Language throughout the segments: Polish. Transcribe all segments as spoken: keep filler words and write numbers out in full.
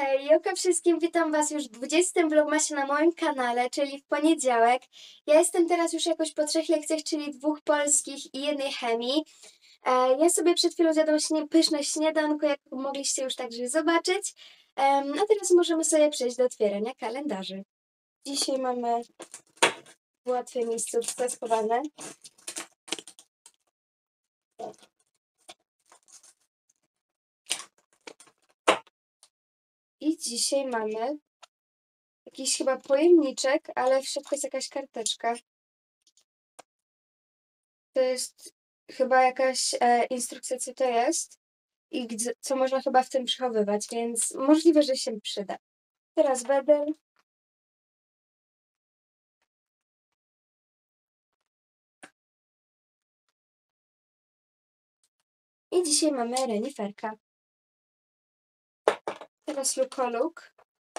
Hej, joka wszystkim, witam was już w dwudziestym vlogmasie na moim kanale, czyli w poniedziałek. Ja jestem teraz już jakoś po trzech lekcjach, czyli dwóch polskich i jednej chemii. E, ja sobie przed chwilą zjadłam śnie, pyszne śniadanko, jak mogliście już także zobaczyć. Em, a teraz możemy sobie przejść do otwierania kalendarzy. Dzisiaj mamy w łatwej miejscówce schowane. I dzisiaj mamy jakiś chyba pojemniczek, ale w środku jest jakaś karteczka. To jest chyba jakaś e, instrukcja, co to jest i gdzie, co można chyba w tym przechowywać, więc możliwe, że się przyda. Teraz wedel. I dzisiaj mamy reniferka. Teraz lukoluk.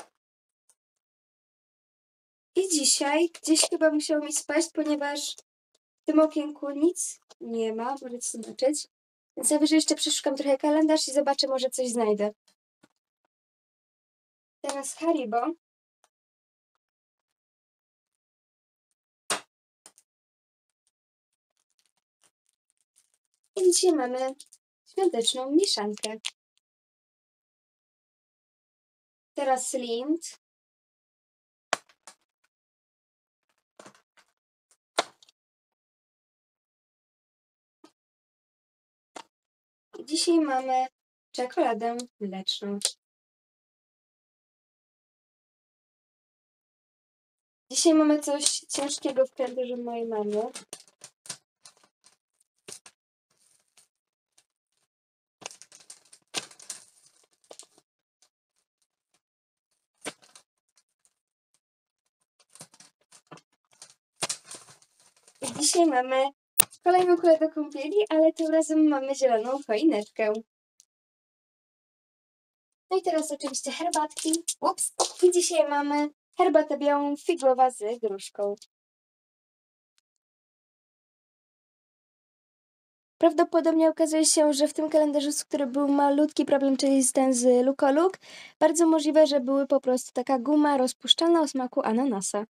I dzisiaj gdzieś chyba musiało mi spaść, ponieważ w tym okienku nic nie ma, możecie zobaczyć. Więc najwyżej jeszcze przeszukam trochę kalendarz i zobaczę, może coś znajdę. Teraz Haribo. I dzisiaj mamy świąteczną mieszankę. Teraz Lindt. I dzisiaj mamy czekoladę mleczną. Dzisiaj mamy coś ciężkiego w kalendarzu mojej mamy. I dzisiaj mamy kolejną kulę do kąpieli, ale tym razem mamy zieloną choineczkę. No i teraz oczywiście herbatki. Ups. I dzisiaj mamy herbatę białą figlowa z gruszką. Prawdopodobnie okazuje się, że w tym kalendarzu, z którym był malutki problem, czyli ten z Lukoluk, bardzo możliwe, że były po prostu taka guma rozpuszczalna o smaku ananasa.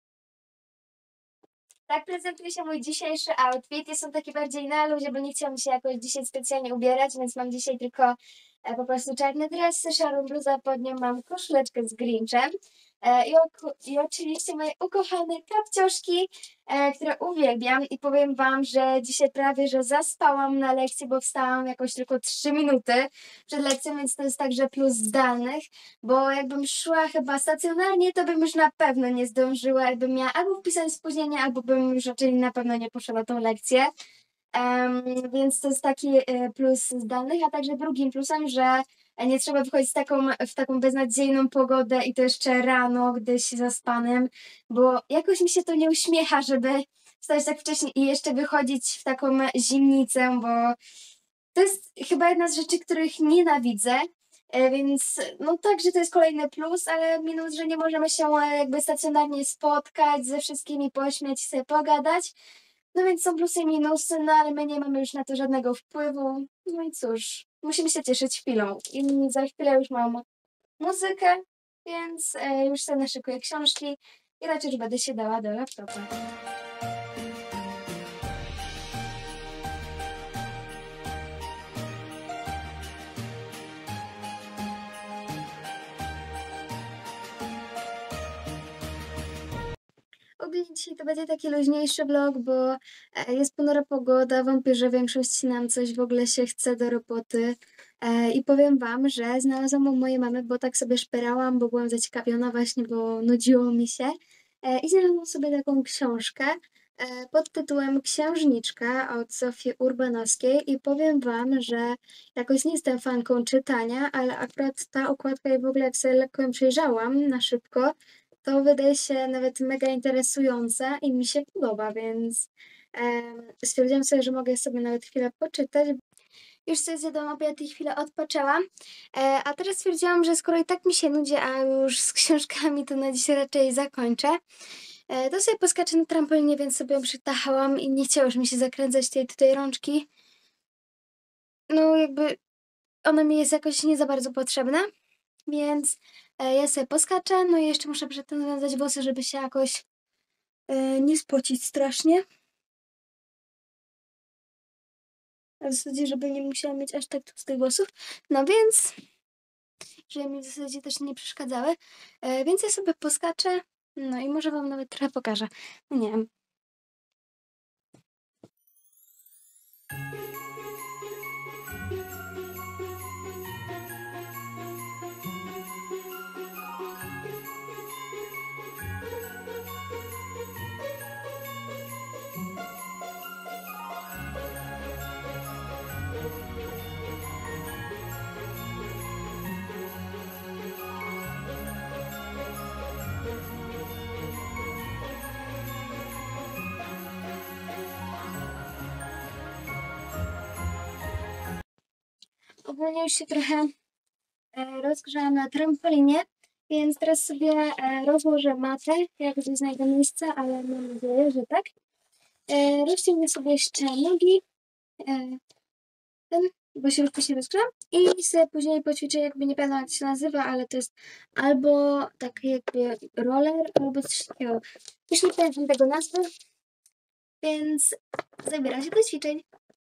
Tak prezentuje się mój dzisiejszy outfit. Jestem taki bardziej na luzie, bo nie chciałam się jakoś dzisiaj specjalnie ubierać, więc mam dzisiaj tylko e, po prostu czarne dresy, szarą bluzę, pod nią mam koszuleczkę z Grinchem e, i, i oczywiście moje ukochane kapcioszki, e, które uwielbiam i powiem wam, że dzisiaj prawie, że zaspałam na lekcji, bo wstałam jakoś tylko trzy minuty przed lekcją, więc to jest także plus zdalnych, bo jakbym szła chyba stacjonarnie, to bym już na pewno nie zdążyła, jakbym miała albo wpisać spóźnienie, albo bym już raczej na pewno nie poszła na tą lekcję. Um, więc to jest taki y, plus zdalnych, a także drugim plusem, że nie trzeba wychodzić z taką, w taką beznadziejną pogodę i to jeszcze rano, gdyś zaspanym, bo jakoś mi się to nie uśmiecha, żeby wstać tak wcześnie i jeszcze wychodzić w taką zimnicę, bo to jest chyba jedna z rzeczy, których nienawidzę. E, Więc no także to jest kolejny plus, ale minus, że nie możemy się e, jakby stacjonarnie spotkać ze wszystkimi, pośmiać się, sobie pogadać. No więc są plusy i minusy, no ale my nie mamy już na to żadnego wpływu. No i cóż, musimy się cieszyć chwilą. I za chwilę już mam muzykę, więc e, już sobie naszykuję książki i raczej już będę się dała do laptopa. Ogólnie dzisiaj to będzie taki luźniejszy vlog, bo e, jest ponura pogoda, wątpię, że większość nam coś w ogóle się chce do roboty. E, I powiem wam, że znalazłam u mojej mamy, bo tak sobie szperałam, bo byłam zaciekawiona właśnie, bo nudziło mi się. E, I znalazłam sobie taką książkę e, pod tytułem Księżniczka od Zofii Urbanowskiej i powiem wam, że jakoś nie jestem fanką czytania, ale akurat ta okładka i w ogóle jak sobie lekko ją przejrzałam na szybko, to wydaje się nawet mega interesująca i mi się podoba, więc em, stwierdziłam sobie, że mogę sobie nawet chwilę poczytać. Już sobie zjadłam obiad i chwilę odpoczęłam, e, a teraz stwierdziłam, że skoro i tak mi się nudzi, a już z książkami, to na dziś raczej zakończę. E, to sobie poskaczę na trampolinie, więc sobie ją przytachałam i nie chciało już mi się zakręcać tej tutaj rączki. No jakby ona mi jest jakoś nie za bardzo potrzebna. Więc e, ja sobie poskaczę, no i jeszcze muszę przedtem związać włosy, żeby się jakoś e, nie spocić strasznie. A w zasadzie, żeby nie musiała mieć aż tak tłustych włosów. No więc, żeby mi w zasadzie też nie przeszkadzały. E, więc ja sobie poskaczę, no i może wam nawet trochę pokażę. No nie wiem. Ogólnie już się trochę e, rozgrzałam na trampolinie, więc teraz sobie e, rozłożę matę, jak gdzieś znajdę miejsce, ale mam nadzieję, że tak. E, rozciągnę sobie jeszcze nogi, e, ten, bo się już później rozgrzałam i sobie później poćwiczę, jakby nie pamiętam jak to się nazywa, ale to jest albo taki jakby roller, albo coś takiego. Już nie pamiętam tego nazwy, więc zabieram się do ćwiczeń.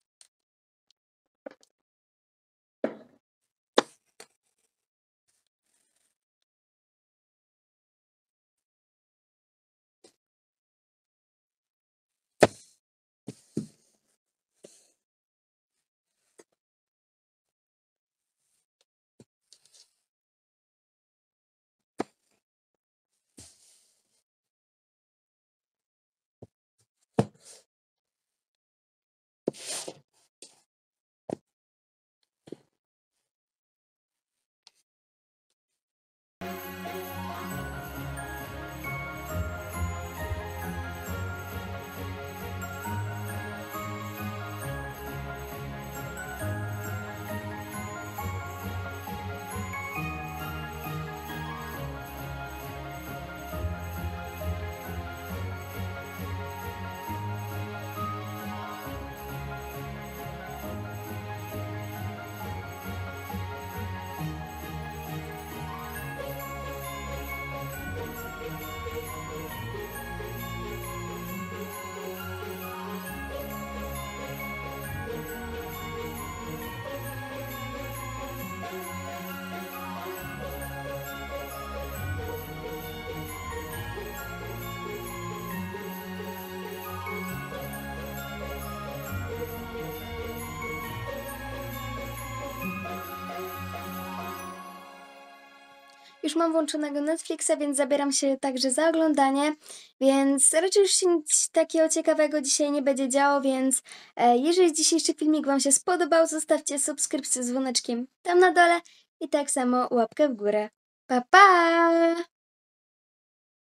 Już mam włączonego Netflixa, więc zabieram się także za oglądanie, więc raczej już się nic takiego ciekawego dzisiaj nie będzie działo, więc e, jeżeli dzisiejszy filmik wam się spodobał, zostawcie subskrypcję z dzwoneczkiem tam na dole i tak samo łapkę w górę. Pa, pa!